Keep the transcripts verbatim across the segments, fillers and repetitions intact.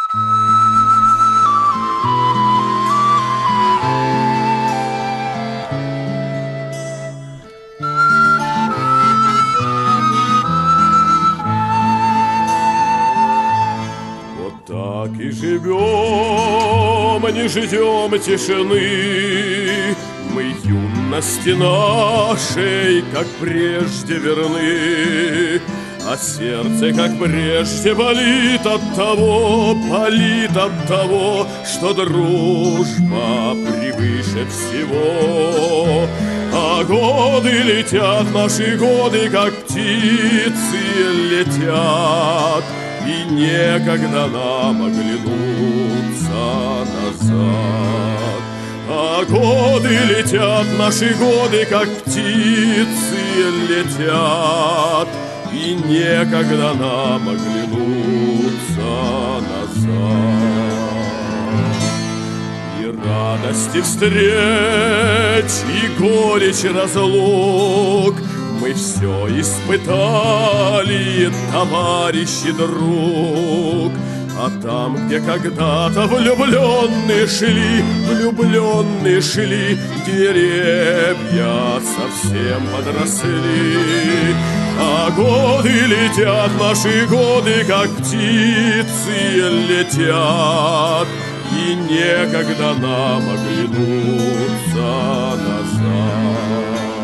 Так и живем, не ждем тишины. Мы юности нашей, как прежде, верны, а сердце, как прежде, болит от того, болит от того, что дружба превыше всего. А годы летят, наши годы, как птицы летят, и некогда нам оглянуться назад. А годы летят, наши годы, как птицы летят, и некогда нам оглянуться назад. И радости встреч, и горечь разлук мы все испытали, товарищ и друг. А там, где когда-то влюбленные шли, влюбленные шли, деревья совсем подросли. А годы летят, наши годы, как птицы летят, и некогда нам оглянуться назад.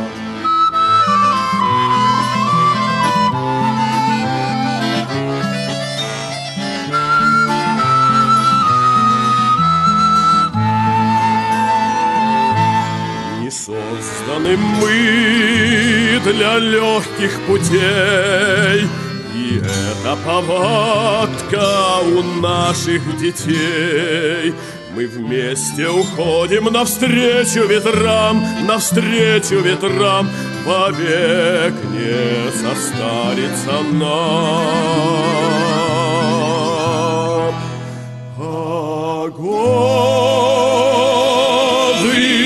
Созданы мы для легких путей, и это повадка у наших детей. Мы вместе уходим навстречу ветрам, навстречу ветрам, вовек не состарится нам. Огонь!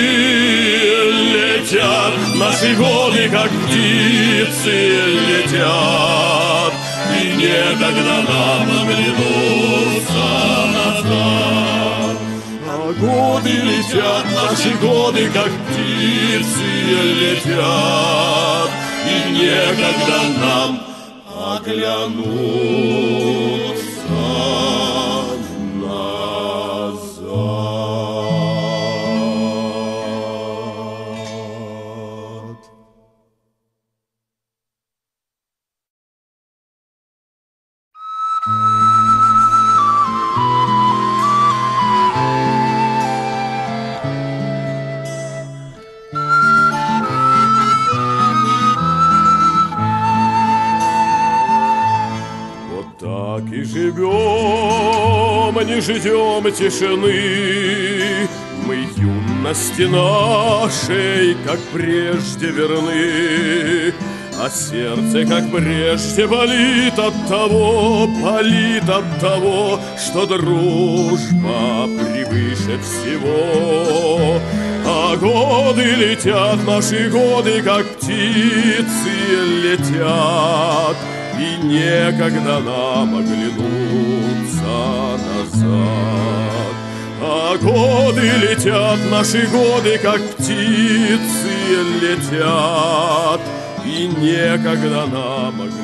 Наши годы, как птицы, летят, и некогда нам оглянуться назад. А годы летят, наши годы, как птицы, летят, и некогда нам оглянуться назад. Так и живем, не ждем тишины. Мы юности нашей, как прежде, верны, а сердце, как прежде, болит от того, болит от того, что дружба превыше всего. А годы летят, наши годы, как птицы летят, и некогда нам оглянуться назад. А годы летят, наши годы, как птицы летят, и некогда нам оглянуться